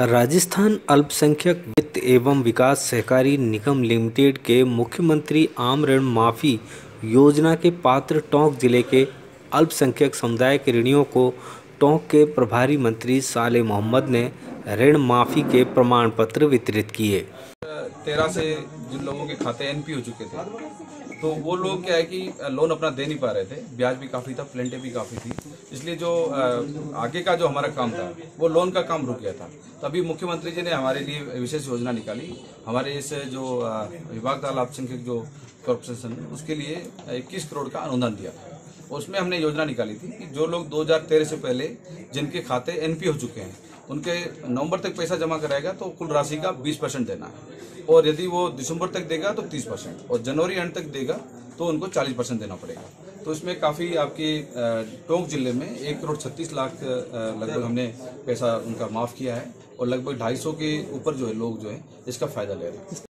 राजस्थान अल्पसंख्यक वित्त एवं विकास सहकारी निगम लिमिटेड के मुख्यमंत्री आम ऋण माफी योजना के पात्र टोंक जिले के अल्पसंख्यक समुदाय के ऋणियों को टोंक के प्रभारी मंत्री साले मोहम्मद ने ऋण माफी के प्रमाण पत्र वितरित किए। 13 से जिन लोगों के खाते एनपी हो चुके थे, तो वो लोग क्या है कि लोन अपना दे नहीं पा रहे थे, ब्याज भी काफ़ी था, प्लेंटे भी काफ़ी थी, इसलिए जो आगे का जो हमारा काम था वो लोन का काम रुक गया था। तो अभी मुख्यमंत्री जी ने हमारे लिए विशेष योजना निकाली। हमारे इस जो विभाग था अल्पसंख्यक जो कॉर्पोरेशन, उसके लिए 21 करोड़ का अनुदान दिया था। उसमें हमने योजना निकाली थी कि जो लोग 2013 से पहले जिनके खाते एनपी हो चुके हैं, उनके नवंबर तक पैसा जमा कराएगा तो कुल राशि का 20% देना है, और यदि वो दिसंबर तक देगा तो 30%, और जनवरी एंड तक देगा तो उनको 40% देना पड़ेगा। तो इसमें काफ़ी आपके टोंक जिले में 1 करोड़ 36 लाख लगभग हमने पैसा उनका माफ़ किया है, और लगभग 250 के ऊपर जो है लोग जो है इसका फायदा ले रहे हैं।